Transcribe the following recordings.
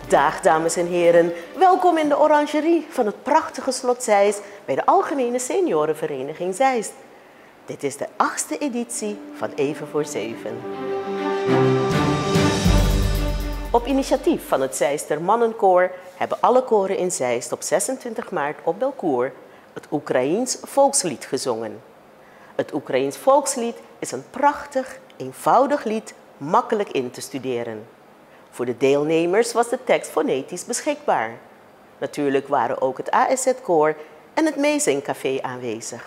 Dag dames en heren, welkom in de orangerie van het prachtige slot Zeist bij de Algemene Seniorenvereniging Zeist. Dit is de 8e editie van Even voor 7. Op initiatief van het Zeister Mannenkoor hebben alle koren in Zeist op 26 maart op Belcour het Oekraïens volkslied gezongen. Het Oekraïens volkslied is een prachtig, eenvoudig lied, makkelijk in te studeren. Voor de deelnemers was de tekst fonetisch beschikbaar. Natuurlijk waren ook het ASZ-koor en het Meezingcafé aanwezig.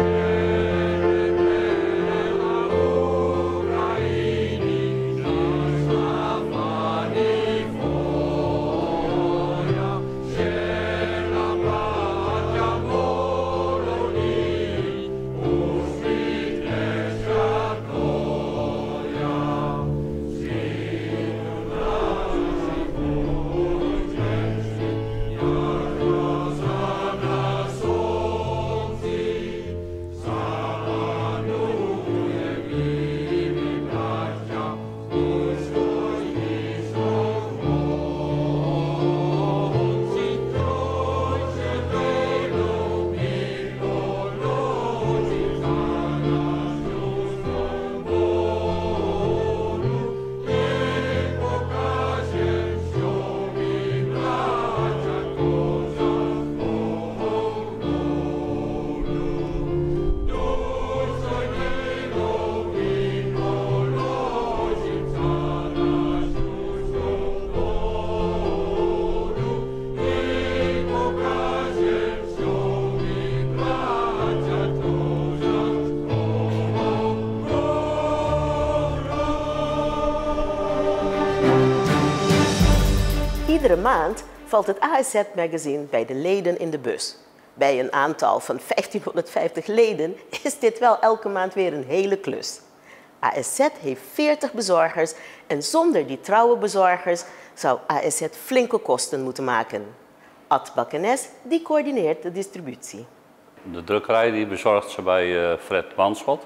Iedere maand valt het ASZ-magazine bij de leden in de bus. Bij een aantal van 1550 leden is dit wel elke maand weer een hele klus. ASZ heeft 40 bezorgers en zonder die trouwe bezorgers zou ASZ flinke kosten moeten maken. Ad Bakkenes die coördineert de distributie. De drukkerij die bezorgt ze bij Fred Manschot.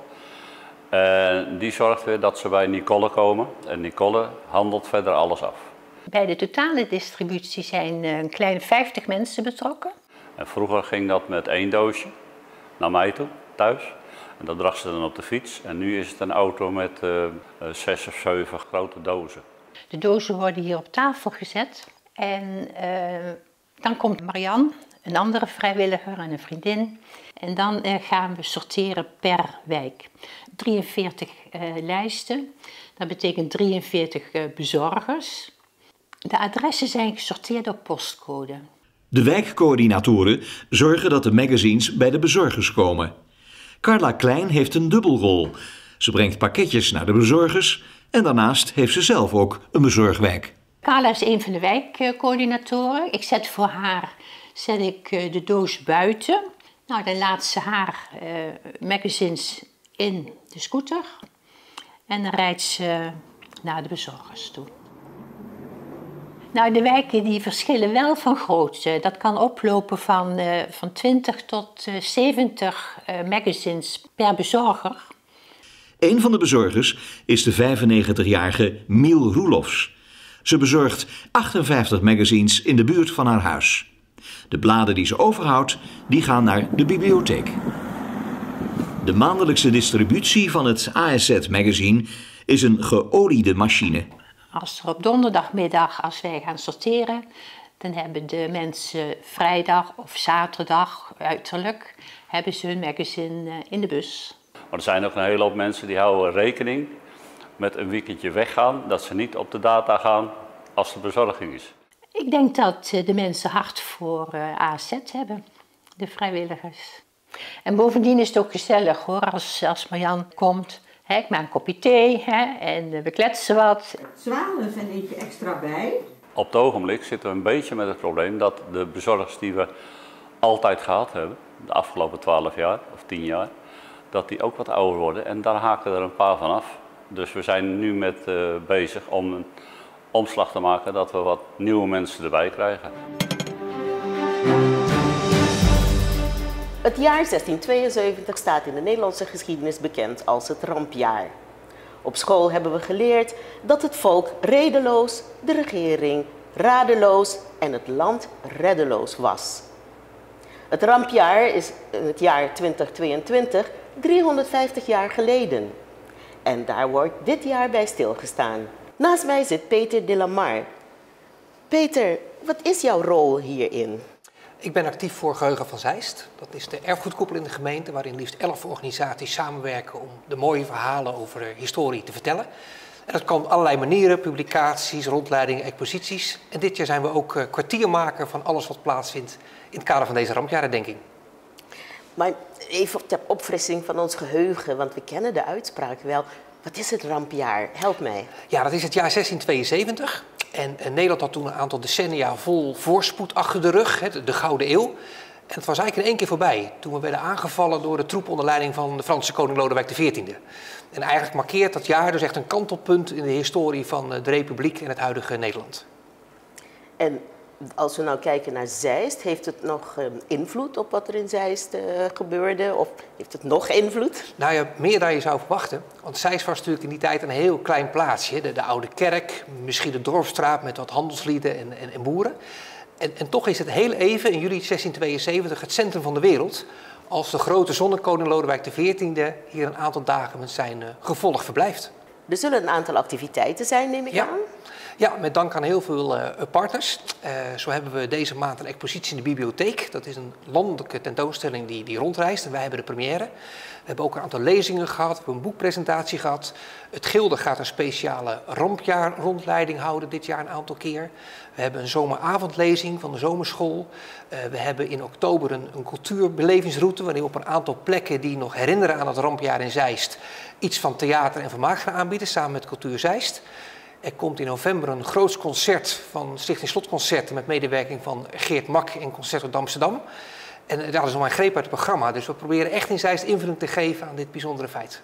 Die zorgt weer dat ze bij Nicole komen en Nicole handelt verder alles af. Bij de totale distributie zijn een kleine 50 mensen betrokken. En vroeger ging dat met 1 doosje naar mij toe, thuis. En dat bracht ze dan op de fiets. En nu is het een auto met 6 of 7 grote dozen. De dozen worden hier op tafel gezet. En dan komt Marianne, een andere vrijwilliger en een vriendin. En dan gaan we sorteren per wijk. 43 lijsten, dat betekent 43 bezorgers. De adressen zijn gesorteerd op postcode. De wijkcoördinatoren zorgen dat de magazines bij de bezorgers komen. Carla Klein heeft een dubbelrol. Ze brengt pakketjes naar de bezorgers en daarnaast heeft ze zelf ook een bezorgwijk. Carla is een van de wijkcoördinatoren. Ik zet voor haar de doos buiten. Nou, dan laat ze haar magazines in de scooter en dan rijdt ze naar de bezorgers toe. Nou, de wijken die verschillen wel van grootte. Dat kan oplopen van 20 tot 70 magazines per bezorger. Een van de bezorgers is de 95-jarige Miel Roelofs. Ze bezorgt 58 magazines in de buurt van haar huis. De bladen die ze overhoudt, die gaan naar de bibliotheek. De maandelijkse distributie van het ASZ-magazine is een geoliede machine. Als er op donderdagmiddag, als wij gaan sorteren, dan hebben de mensen vrijdag of zaterdag, uiterlijk, hebben ze hun magazine in de bus. Maar er zijn ook een hele hoop mensen die houden rekening met een weekendje weggaan, dat ze niet op de data gaan als de bezorging is. Ik denk dat de mensen hart voor ASZ hebben, de vrijwilligers. En bovendien is het ook gezellig hoor, als Marjan komt. Ik maak een kopje thee en we kletsen wat. Zwanen zijn even extra bij. Op het ogenblik zitten we een beetje met het probleem dat de bezorgers die we altijd gehad hebben, de afgelopen 12 jaar of 10 jaar, dat die ook wat ouder worden en daar haken er een paar van af. Dus we zijn nu bezig om een omslag te maken dat we wat nieuwe mensen erbij krijgen. Het jaar 1672 staat in de Nederlandse geschiedenis bekend als het rampjaar. Op school hebben we geleerd dat het volk redeloos de regering radeloos en het land reddeloos was. Het rampjaar is in het jaar 2022 350 jaar geleden. En daar wordt dit jaar bij stilgestaan. Naast mij zit Peter de la Mar. Peter, wat is jouw rol hierin? Ik ben actief voor Geheugen van Zeist. Dat is de erfgoedkoepel in de gemeente waarin liefst 11 organisaties samenwerken om de mooie verhalen over historie te vertellen. En dat kan op allerlei manieren, publicaties, rondleidingen, exposities. En dit jaar zijn we ook kwartiermaker van alles wat plaatsvindt in het kader van deze rampjaarherdenking. Maar even ter opfrissing van ons geheugen, want we kennen de uitspraak wel. Wat is het rampjaar? Help mij. Ja, dat is het jaar 1672. En Nederland had toen een aantal decennia vol voorspoed achter de rug, de Gouden Eeuw. En het was eigenlijk in één keer voorbij, toen we werden aangevallen door de troep onder leiding van de Franse koning Lodewijk XIV. En eigenlijk markeert dat jaar dus echt een kantelpunt in de historie van de Republiek en het huidige Nederland. En als we nou kijken naar Zeist, heeft het nog invloed op wat er in Zeist gebeurde? Of heeft het nog invloed? Nou ja, meer dan je zou verwachten. Want Zeist was natuurlijk in die tijd een heel klein plaatsje. De oude kerk, misschien de dorpsstraat met wat handelslieden en boeren. En toch is het heel even in juli 1672 het centrum van de wereld, als de grote zonnekoning Lodewijk XIV hier een aantal dagen met zijn gevolg verblijft. Er zullen een aantal activiteiten zijn, neem ik aan? Ja, met dank aan heel veel partners. Zo hebben we deze maand een expositie in de bibliotheek. Dat is een landelijke tentoonstelling die rondreist en wij hebben de première. We hebben ook een aantal lezingen gehad, we hebben een boekpresentatie gehad. Het Gilde gaat een speciale rampjaarrondleiding houden dit jaar een aantal keer. We hebben een zomeravondlezing van de zomerschool. We hebben in oktober een cultuurbelevingsroute waarin we op een aantal plekken die nog herinneren aan het rampjaar in Zeist iets van theater en vermaak gaan aanbieden samen met Cultuur Zeist. Er komt in november een groots concert van Stichting Slotconcerten met medewerking van Geert Mak en Concerto Amsterdam. En dat is nog een greep uit het programma, dus we proberen echt in Zeist invulling te geven aan dit bijzondere feit.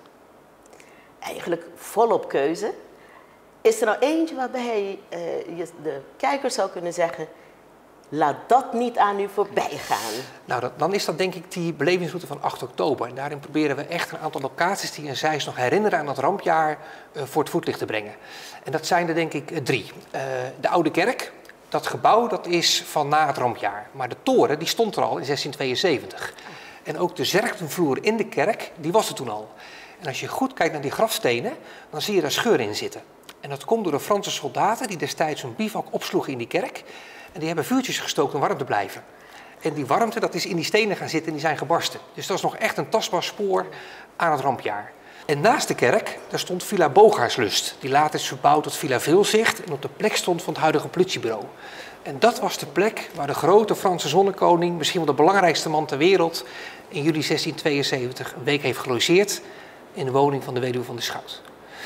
Eigenlijk volop keuze. Is er nou eentje waarbij je de kijker zou kunnen zeggen, laat dat niet aan u voorbij gaan? Nou, dan is dat denk ik die belevingsroute van 8 oktober. En daarin proberen we echt een aantal locaties die in Zeist nog herinneren aan dat rampjaar voor het voetlicht te brengen. En dat zijn er denk ik 3. De Oude Kerk, dat gebouw dat is van na het rampjaar. Maar de toren die stond er al in 1672. En ook de zerkenvloer in de kerk, die was er toen al. En als je goed kijkt naar die grafstenen, dan zie je daar scheuren in zitten. En dat komt door de Franse soldaten die destijds een bivak opsloegen in die kerk. En die hebben vuurtjes gestookt om warm te blijven. En die warmte, dat is in die stenen gaan zitten en die zijn gebarsten. Dus dat is nog echt een tastbaar spoor aan het rampjaar. En naast de kerk, daar stond Villa Bogaertslust. Die later is verbouwd tot Villa Veelzicht en op de plek stond van het huidige politiebureau. En dat was de plek waar de grote Franse zonnekoning, misschien wel de belangrijkste man ter wereld, in juli 1672 een week heeft gelogeerd in de woning van de weduwe van de Schout.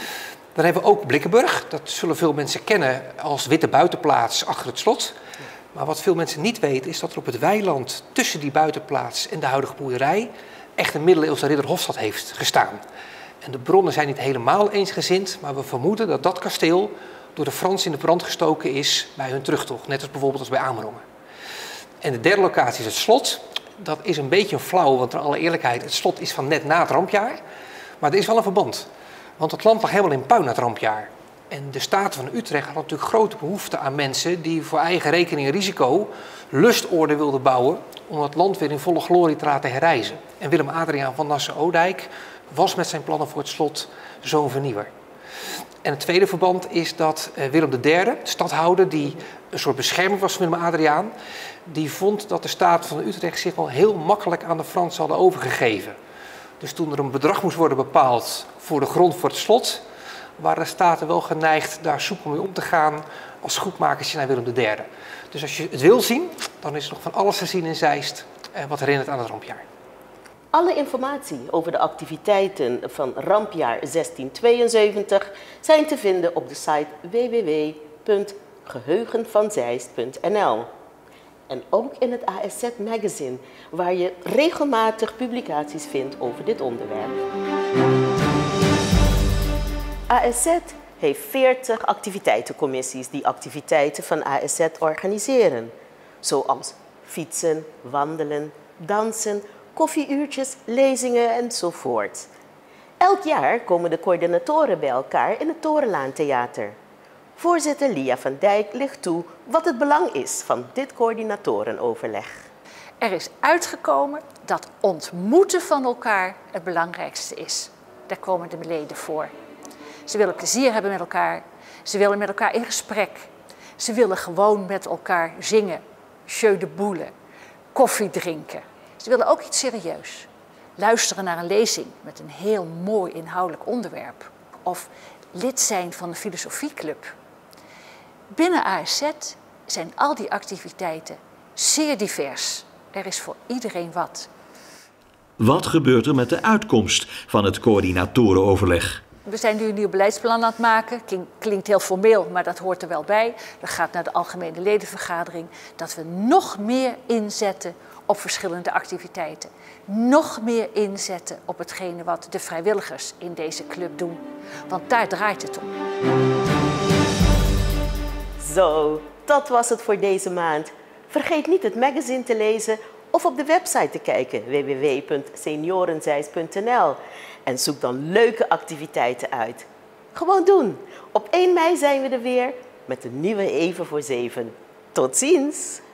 Dan hebben we ook Blikkenburg. Dat zullen veel mensen kennen als witte buitenplaats achter het slot. Maar wat veel mensen niet weten is dat er op het weiland tussen die buitenplaats en de huidige boerderij echt een middeleeuwse ridderhofstad heeft gestaan. En de bronnen zijn niet helemaal eensgezind, maar we vermoeden dat dat kasteel door de Fransen in de brand gestoken is bij hun terugtocht. Net als bijvoorbeeld als bij Amerongen. En de derde locatie is het slot. Dat is een beetje een flauw, want in alle eerlijkheid, het slot is van net na het rampjaar. Maar er is wel een verband. Want het land lag helemaal in puin na het rampjaar. En de Staten van Utrecht had natuurlijk grote behoefte aan mensen die voor eigen rekening en risico lustorden wilden bouwen om het land weer in volle glorie te laten herrijzen. En Willem-Adriaan van Nassau-Oudijk was met zijn plannen voor het slot zo'n vernieuwer. En het tweede verband is dat Willem III, de stadhouder die een soort bescherming was van Willem-Adriaan, die vond dat de Staten van Utrecht zich wel heel makkelijk aan de Fransen hadden overgegeven. Dus toen er een bedrag moest worden bepaald voor de grond voor het slot, waren de Staten wel geneigd daar soepel mee om te gaan als goedmakertje naar Willem III. Dus als je het wil zien, dan is er nog van alles te zien in Zeist wat herinnert aan het rampjaar. Alle informatie over de activiteiten van rampjaar 1672 zijn te vinden op de site www.geheugenvanzeist.nl. En ook in het ASZ Magazine, waar je regelmatig publicaties vindt over dit onderwerp. ASZ heeft 40 activiteitencommissies die activiteiten van ASZ organiseren. Zoals fietsen, wandelen, dansen, koffieuurtjes, lezingen enzovoort. Elk jaar komen de coördinatoren bij elkaar in het Torenlaan Theater. Voorzitter Lia van Dijk licht toe wat het belang is van dit coördinatorenoverleg. Er is uitgekomen dat ontmoeten van elkaar het belangrijkste is. Daar komen de leden voor. Ze willen plezier hebben met elkaar. Ze willen met elkaar in gesprek. Ze willen gewoon met elkaar zingen, jeu de boule, koffie drinken. Ze willen ook iets serieus. Luisteren naar een lezing met een heel mooi inhoudelijk onderwerp. Of lid zijn van een filosofieclub. Binnen ASZ zijn al die activiteiten zeer divers. Er is voor iedereen wat. Wat gebeurt er met de uitkomst van het coördinatorenoverleg? We zijn nu een nieuw beleidsplan aan het maken. Klinkt heel formeel, maar dat hoort er wel bij. Dat gaat naar de algemene ledenvergadering. Dat we nog meer inzetten op verschillende activiteiten. Nog meer inzetten op hetgene wat de vrijwilligers in deze club doen. Want daar draait het om. Zo, dat was het voor deze maand. Vergeet niet het magazine te lezen of op de website te kijken www.seniorenzeist.nl en zoek dan leuke activiteiten uit. Gewoon doen. Op 1 mei zijn we er weer met een nieuwe Even voor 7. Tot ziens!